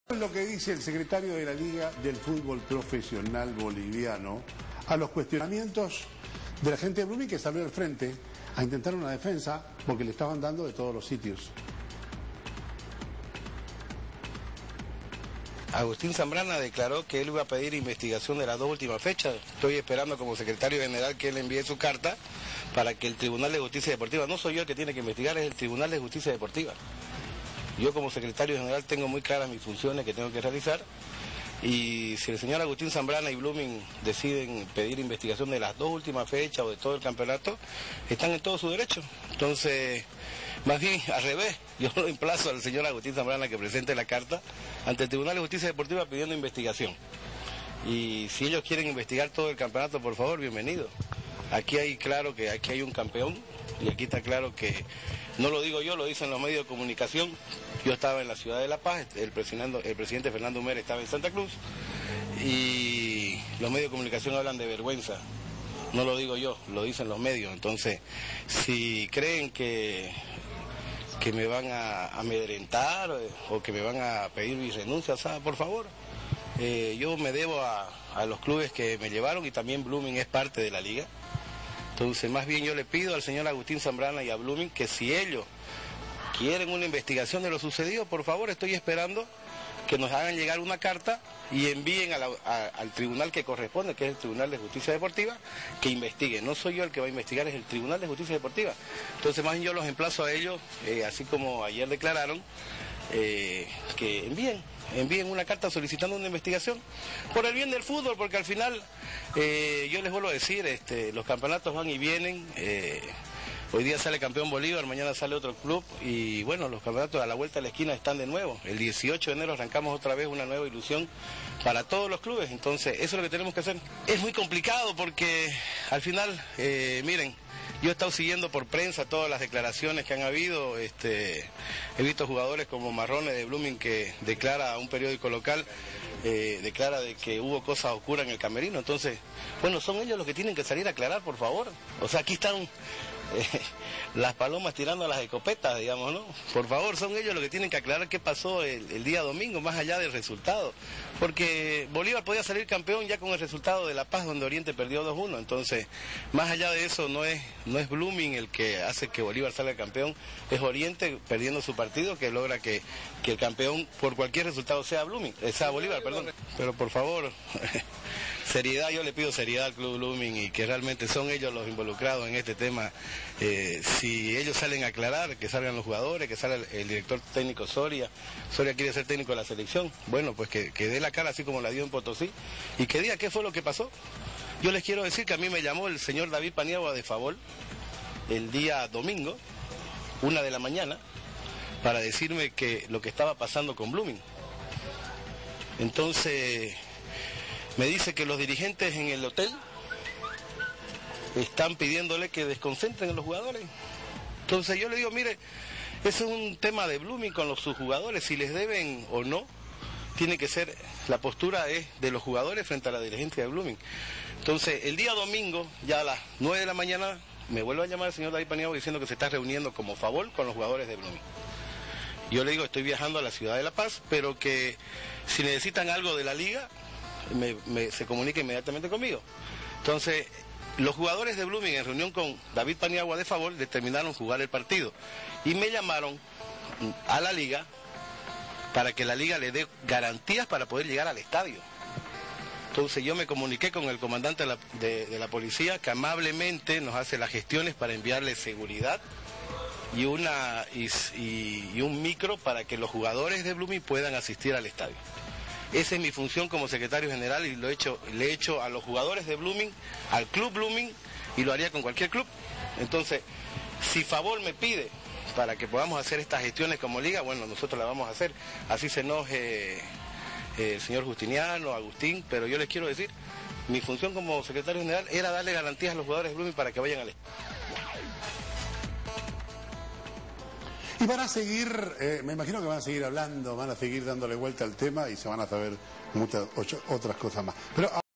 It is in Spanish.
Lo que dice el secretario de la Liga del Fútbol Profesional Boliviano a los cuestionamientos de la gente de Blooming, que salió al frente a intentar una defensa porque le estaban dando de todos los sitios. Agustín Zambrana declaró que él iba a pedir investigación de las dos últimas fechas. Estoy esperando como secretario general que él envíe su carta para que el Tribunal de Justicia Deportiva, no soy yo el que tiene que investigar, es el Tribunal de Justicia Deportiva. Yo como secretario general tengo muy claras mis funciones que tengo que realizar, y si el señor Agustín Zambrana y Blooming deciden pedir investigación de las dos últimas fechas o de todo el campeonato, están en todo su derecho. Entonces, más bien al revés, yo lo emplazo al señor Agustín Zambrana que presente la carta ante el Tribunal de Justicia Deportiva pidiendo investigación. Y si ellos quieren investigar todo el campeonato, por favor, bienvenido. Aquí hay claro que aquí hay un campeón, y aquí está claro que, no lo digo yo, lo dicen los medios de comunicación. Yo estaba en la ciudad de La Paz, el presidente Fernando Humera estaba en Santa Cruz, y los medios de comunicación hablan de vergüenza. No lo digo yo, lo dicen los medios. Entonces, si creen que me van a amedrentar o que me van a pedir mi renuncia, por favor, yo me debo a los clubes que me llevaron, y también Blooming es parte de la liga. Entonces, más bien yo le pido al señor Agustín Zambrana y a Blooming que si ellos quieren una investigación de lo sucedido, por favor, estoy esperando que nos hagan llegar una carta y envíen al tribunal que corresponde, que es el Tribunal de Justicia Deportiva, que investigue. No soy yo el que va a investigar, es el Tribunal de Justicia Deportiva. Entonces, más bien yo los emplazo a ellos, así como ayer declararon, que envíen una carta solicitando una investigación por el bien del fútbol, porque al final, yo les vuelvo a decir, los campeonatos van y vienen. Hoy día sale campeón Bolívar, mañana sale otro club, y bueno, los campeonatos a la vuelta de la esquina están de nuevo. El 18 de enero arrancamos otra vez una nueva ilusión para todos los clubes. Entonces, eso es lo que tenemos que hacer. Es muy complicado porque al final, miren, yo he estado siguiendo por prensa todas las declaraciones que han habido. He visto jugadores como Marrone de Blooming, que declara a un periódico local, declara de que hubo cosas oscuras en el camerino. Entonces, bueno, son ellos los que tienen que salir a aclarar, por favor. O sea, aquí están las palomas tirando a las escopetas, digamos, ¿no? Por favor, son ellos los que tienen que aclarar qué pasó el día domingo, más allá del resultado. Porque Bolívar podía salir campeón ya con el resultado de La Paz, donde Oriente perdió 2-1. Entonces, más allá de eso, no es Blooming el que hace que Bolívar salga campeón, es Oriente perdiendo su partido que logra que el campeón por cualquier resultado sea Bolívar, perdón. Pero por favor, seriedad, yo le pido seriedad al Club Blooming, y que realmente son ellos los involucrados en este tema. Si ellos salen a aclarar, que salgan los jugadores, que salga el director técnico Soria quiere ser técnico de la selección, bueno, pues que dé la cara así como la dio en Potosí, y que diga qué fue lo que pasó. Yo les quiero decir que a mí me llamó el señor David Paniagua de Favol el día domingo, 1 de la mañana, para decirme que lo que estaba pasando con Blooming. Entonces, me dice que los dirigentes en el hotel están pidiéndole que desconcentren a los jugadores. Entonces yo le digo, mire, ese es un tema de Blooming con sus jugadores, si les deben o no, tiene que ser, la postura es de los jugadores frente a la dirigencia de Blooming. Entonces, el día domingo, ya a las 9 de la mañana, me vuelve a llamar el señor David Paniagua diciendo que se está reuniendo como Favol con los jugadores de Blooming. Yo le digo, estoy viajando a la ciudad de La Paz, pero que si necesitan algo de la liga, se comunica inmediatamente conmigo. Entonces, los jugadores de Blooming, en reunión con David Paniagua de Favol, determinaron jugar el partido, y me llamaron a la liga para que la liga le dé garantías para poder llegar al estadio. Entonces yo me comuniqué con el comandante de la policía, que amablemente nos hace las gestiones para enviarle seguridad y un micro para que los jugadores de Blooming puedan asistir al estadio. Esa es mi función como secretario general, y le he hecho a los jugadores de Blooming, al club Blooming, y lo haría con cualquier club. Entonces, si Favol me pide para que podamos hacer estas gestiones como liga, bueno, nosotros las vamos a hacer. Así se enoje el señor Justiniano, Agustín, pero yo les quiero decir, mi función como secretario general era darle garantías a los jugadores de Blooming para que vayan al estadio. Y van a seguir, me imagino que van a seguir hablando, van a seguir dándole vuelta al tema, y se van a saber muchas otras cosas más. Pero